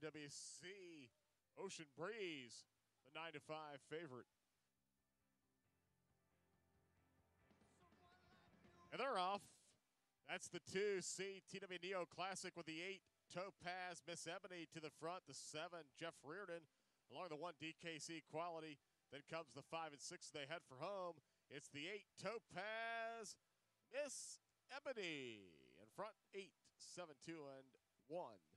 WC Ocean Breeze, the 9-5 favorite. And they're off. That's the 2C TW Neo Classic with the 8 Topaz Miss Ebony to the front, the 7 Jeff Reardon along the 1 DKC Quality. Then comes the 5 and 6. They head for home. It's the 8 Topaz Miss Ebony in front, 8, 7, 2, and 1.